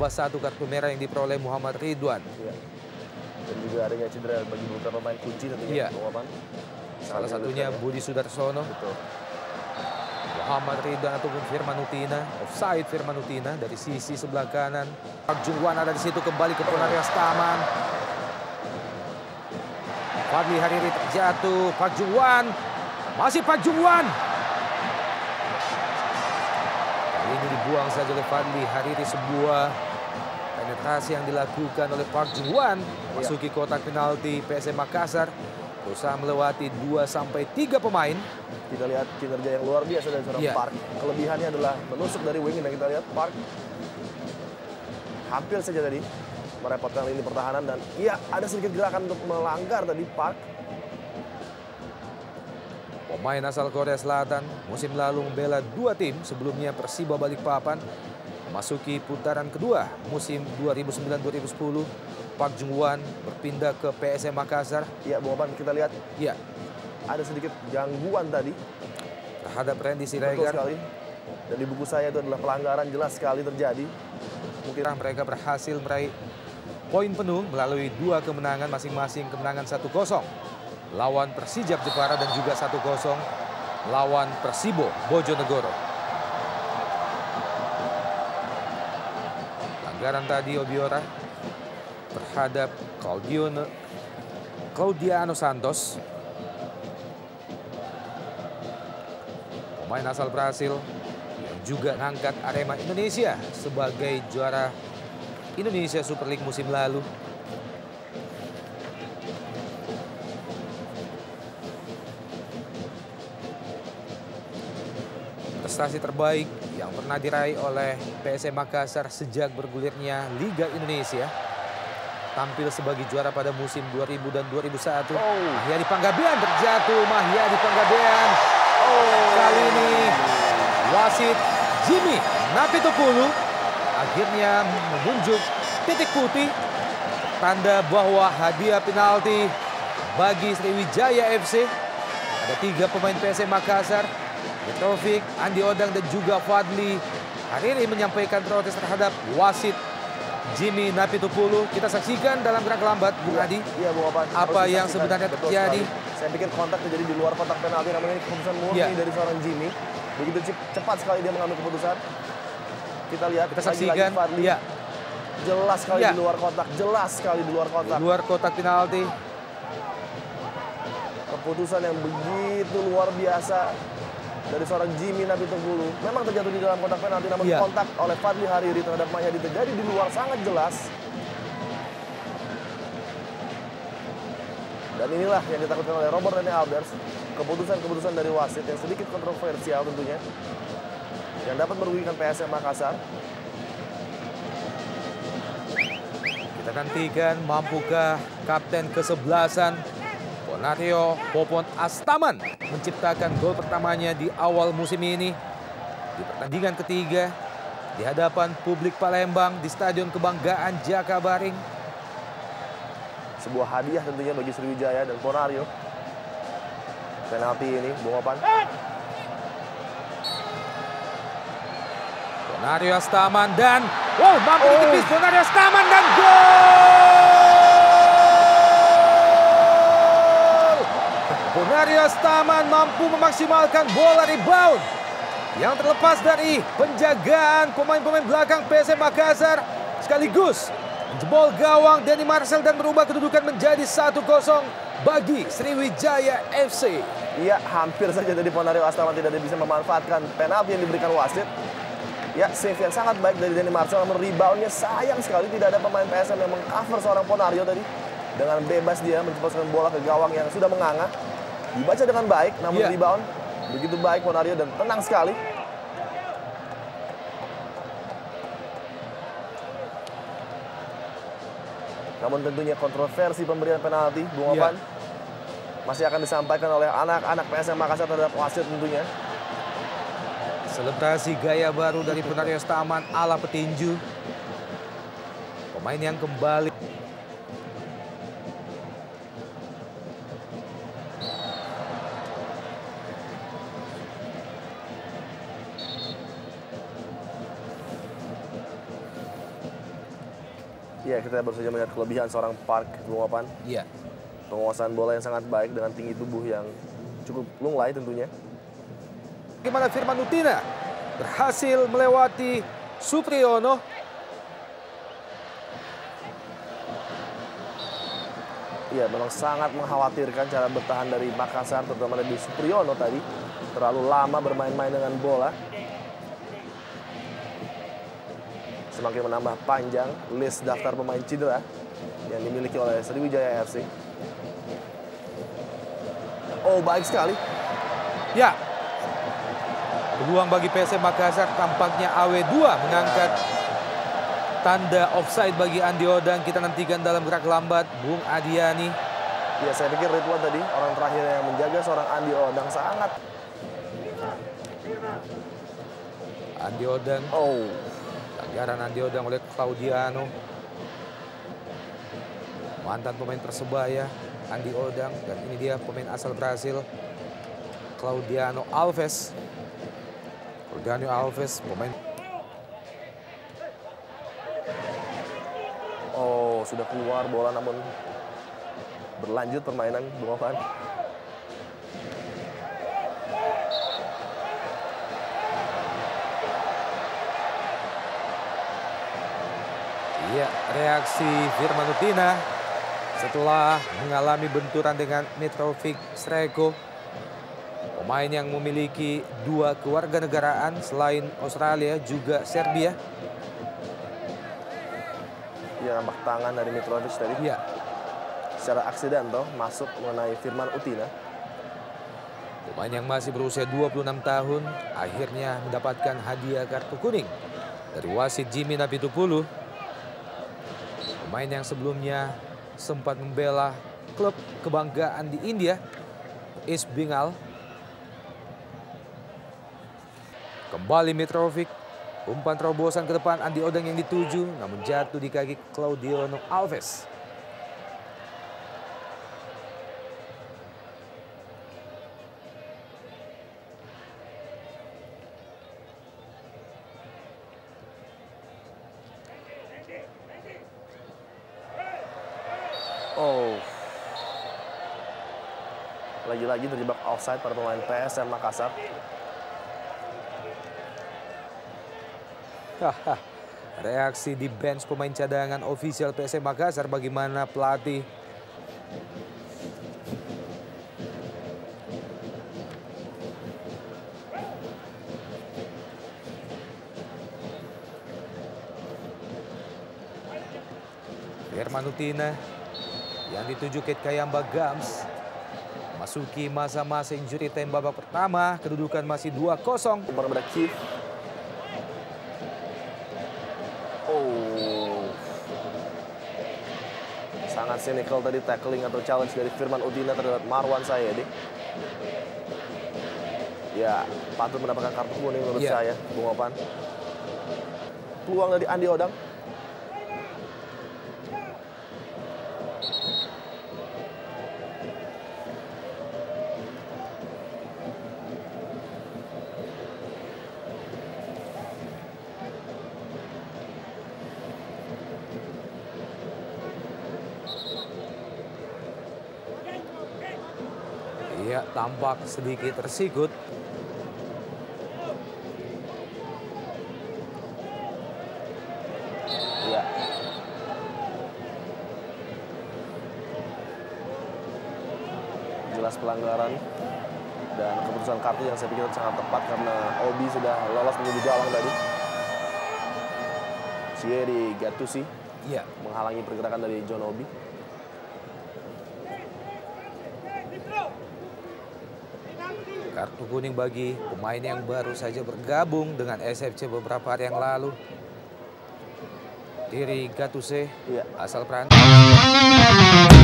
ditambah 1 kartu merah yang diperoleh Muhammad Ridwan. Ya. Dan juga adanya cedera bagi beberapa pemain kunci tentunya. Iya. Salah satunya Budi Sudarsono. Betul. Muhammad Ridwan ataupun Firman Utina. Offside Firman Utina dari sisi sebelah kanan. Park Jung-wan ada di situ, kembali ke Ponarias Taman. Fadli Hariri terjatuh. Park Jung-wan. Masih Park Jung-wan. Kali ini dibuang saja oleh Fadli Hariri, sebuah penetrasi yang dilakukan oleh Park Jung-wan. Masuki kotak penalti PSM Makassar. Berusaha melewati 2-3 pemain. Kita lihat kinerja yang luar biasa dari seorang Park. Kelebihannya adalah menusuk dari wing, dan kita lihat Park hampir saja tadi merepotkan lini pertahanan, dan iya ada sedikit gerakan untuk melanggar tadi Park. Pemain asal Korea Selatan musim lalu membela 2 tim, sebelumnya Persiba Balikpapan. Memasuki putaran kedua musim 2009-2010, Park Jung-wan berpindah ke PSM Makassar. Iya, Bung Opan, kita lihat. Iya. Ada sedikit gangguan tadi terhadap Randy Siregar. Betul sekali. Dan di buku saya itu adalah pelanggaran jelas sekali terjadi. Mungkin mereka berhasil meraih poin penuh melalui 2 kemenangan masing-masing. Kemenangan 1-0 lawan Persijap Jepara dan juga 1-0 lawan Persibo Bojonegoro. Pelanggaran tadi Obiora terhadap Claudiano Santos, pemain asal Brasil yang juga ngangkat Arema Indonesia sebagai juara Indonesia Super League musim lalu. Prestasi terbaik yang pernah diraih oleh PSM Makassar sejak bergulirnya Liga Indonesia. Tampil sebagai juara pada musim 2000 dan 2001. Mahyadi Panggabean terjatuh. Mahyadi Panggabean. Kali ini wasit Jimmy Napitupulu akhirnya menunjuk titik putih. Tanda bahwa hadiah penalti bagi Sriwijaya FC. Ada 3 pemain PSM Makassar. Taufik, Andi Odang dan juga Fadli Hariri menyampaikan protes terhadap wasit Jimmy Napitupulu. Kita saksikan dalam gerak lambat, Bung Adi. Iya, Bung Opan. Apa yang sebenarnya terjadi? Saya pikir kontak terjadi di luar kotak penalti, namanya ini keputusan murni dari seorang Jimmy. Begitu cepat sekali dia mengambil keputusan. Kita lihat. Kita saksikan. Fadli. Jelas sekali di luar kotak. Jelas sekali di luar kotak. Di luar kotak penalti. Keputusan yang begitu luar biasa dari seorang Jimmy Napitupulu. Memang terjatuh di dalam kotak penalti, namun kontak oleh Fadli Hariri terhadap Mahyadi terjadi di luar sangat jelas. Dan inilah yang ditakutkan oleh Robert Rene Albers. Keputusan-keputusan dari wasit yang sedikit kontroversial tentunya, yang dapat merugikan PSM Makassar. Kita nantikan mampukah kapten kesebelasan Ponario Popon Astaman menciptakan gol pertamanya di awal musim ini di pertandingan ketiga di hadapan publik Palembang di Stadion Kebanggaan Jakabaring. Sebuah hadiah tentunya bagi Sriwijaya dan Ponario. Penalti ini, Bung Opan. Ponario Astaman dan mampu ditepis Ponario Astaman dan gol! Ponario Astaman mampu memaksimalkan bola rebound yang terlepas dari penjagaan pemain-pemain belakang PSM Makassar, sekaligus menjebol gawang Denny Marcel dan merubah kedudukan menjadi 1-0 bagi Sriwijaya FC. Iya, hampir saja tadi Ponario Astaman tidak bisa memanfaatkan penalti yang diberikan wasit. Ya, save yang sangat baik dari Denny Marcel, namun reboundnya sayang sekali tidak ada pemain PSM yang mengcover seorang Ponario tadi. Dengan bebas dia menceploskan bola ke gawang yang sudah menganga. Dibaca dengan baik, namun rebound begitu baik Ponario dan tenang sekali. Namun tentunya kontroversi pemberian penalti, Bung Opan, masih akan disampaikan oleh anak-anak PSM Makassar terhadap wasit tentunya. Selebrasi gaya baru dari Ponario Astaman ala petinju. Pemain yang kembali. Ya, kita baru saja melihat kelebihan seorang Park, Bung Opan. Iya. Penguasaan bola yang sangat baik dengan tinggi tubuh yang cukup lunglai tentunya. Bagaimana Firman Utina berhasil melewati Supriyono. Iya, memang sangat mengkhawatirkan cara bertahan dari Makassar, terutama dari Supriyono tadi. Terlalu lama bermain-main dengan bola. Semakin menambah panjang list daftar pemain cedera yang dimiliki oleh Sriwijaya FC. Oh, baik sekali. Ya, peluang bagi PSM Makassar, tampaknya AW2 mengangkat tanda offside bagi Andi Odang. Kita nantikan dalam gerak lambat Bung Adiani. Ya, saya pikir Ridwan tadi orang terakhir yang menjaga seorang Andi Odang sangat. Andi Odang. Oh, Pelanggaran Andi Odang oleh Claudiano. Mantan pemain Persebaya Andi Odang, dan ini dia pemain asal Brasil Claudiano Alves. Claudiano Alves pemain. oh, sudah keluar bola namun berlanjut permainan Bung Opan. Iya, reaksi Firman Utina setelah mengalami benturan dengan Mitrovic Sreko, pemain yang memiliki 2 kewarganegaraan selain Australia juga Serbia. Ya, nampak tangan dari Mitrovic tadi. Iya. Secara aksidental masuk mengenai Firman Utina. Pemain yang masih berusia 26 tahun akhirnya mendapatkan hadiah kartu kuning dari wasit Jimmy Napitupulu. Pemain yang sebelumnya sempat membela klub kebanggaan di India, East Bengal. Kembali Mitrovic, umpan terobosan ke depan Andi Odang yang dituju, namun jatuh di kaki Claudiano Alves. Oh, lagi-lagi terjebak offside pada pemain PSM Makassar. Reaksi di bench pemain cadangan ofisial PSM Makassar, bagaimana pelatih Firman Utina yang dituju Kate Kayamba Gams masuki masa-masa injury time babak pertama. Kedudukan masih 2-0. Umpan kepada Keith. Oh, sangat cynical tadi tackling atau challenge dari Firman Utina terhadap Marwan Sayedi. Ya, patut mendapatkan kartu kuning menurut saya, Bung Opan. Peluang dari Andi Odang. Iya, tampak sedikit tersikut. Iya. Jelas pelanggaran dan keputusan kartu yang saya pikir sangat tepat karena Obi sudah lolos menuju gawang tadi. Thierry Gattuso Iya. menghalangi pergerakan dari John Obi. Kartu kuning bagi pemain yang baru saja bergabung dengan SFC beberapa hari yang lalu. Thierry Gattuso, Iya. asal Prancis.